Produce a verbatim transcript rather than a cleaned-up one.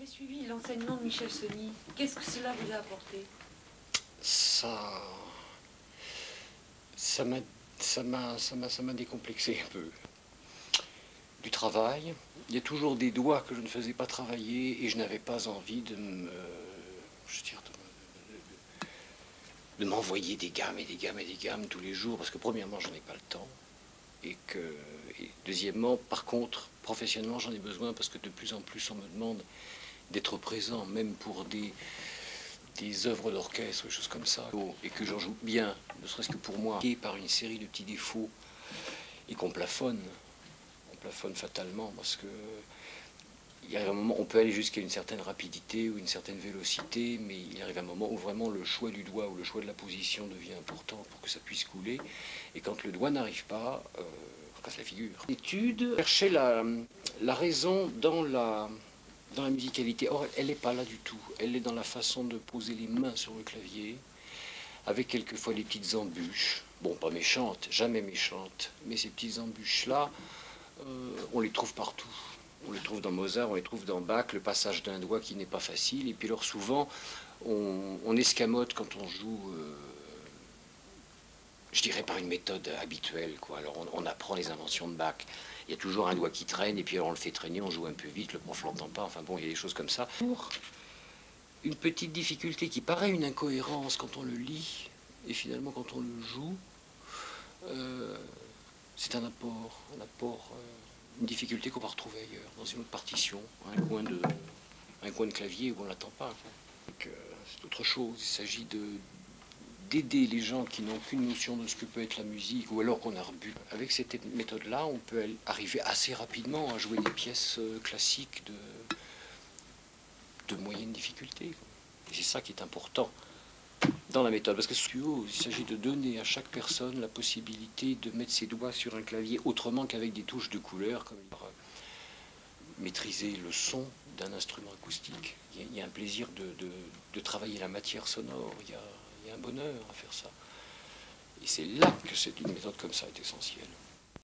suivi l'enseignement de Michel Sony. Qu'est-ce que cela vous a apporté? Ça... Ça m'a... Ça m'a... Ça m'a... Ça m'a décomplexé un peu. Du travail. Il y a toujours des doigts que je ne faisais pas travailler et je n'avais pas envie de me... Je veux dire, de, de, de m'envoyer des gammes et des gammes et des gammes tous les jours parce que premièrement, j'en ai pas le temps. Et que, et deuxièmement, par contre, professionnellement, j'en ai besoin parce que de plus en plus, on me demande d'être présent, même pour des, des œuvres d'orchestre, des choses comme ça, et que j'en joue bien, ne serait-ce que pour moi, et par une série de petits défauts, et qu'on plafonne, on plafonne fatalement, parce que il arrive un moment, on peut aller jusqu'à une certaine rapidité ou une certaine vélocité, mais il arrive un moment où vraiment le choix du doigt ou le choix de la position devient important pour que ça puisse couler. Et quand le doigt n'arrive pas, euh, on casse la figure. L'étude cherchait la, la raison dans la, dans la musicalité. Or, elle n'est pas là du tout. Elle est dans la façon de poser les mains sur le clavier, avec quelquefois des petites embûches. Bon, pas méchantes, jamais méchantes, mais ces petites embûches-là, euh, on les trouve partout. On les trouve dans Mozart, on les trouve dans Bach, le passage d'un doigt qui n'est pas facile. Et puis alors souvent, on, on escamote quand on joue, euh, je dirais par une méthode habituelle, quoi. Alors on, on apprend les inventions de Bach. Il y a toujours un doigt qui traîne, et puis alors on le fait traîner, on joue un peu vite, le prof l'entend pas. Enfin bon, il y a des choses comme ça. Pour une petite difficulté qui paraît une incohérence quand on le lit, et finalement quand on le joue, euh, c'est un apport, un apport... Euh, une difficulté qu'on va retrouver ailleurs, dans une autre partition, un coin de, un coin de clavier où on ne l'attend pas. C'est autre chose, il s'agit de d'aider les gens qui n'ont aucune notion de ce que peut être la musique, ou alors qu'on a rebu. Avec cette méthode-là, on peut arriver assez rapidement à jouer des pièces classiques de, de moyenne difficulté. Et c'est ça qui est important dans la méthode, parce que il s'agit de donner à chaque personne la possibilité de mettre ses doigts sur un clavier autrement qu'avec des touches de couleur, comme maîtriser le son d'un instrument acoustique. Il y a un plaisir de, de, de travailler la matière sonore, il y, a, il y a un bonheur à faire ça. Et c'est là que c'est une méthode comme ça est essentielle.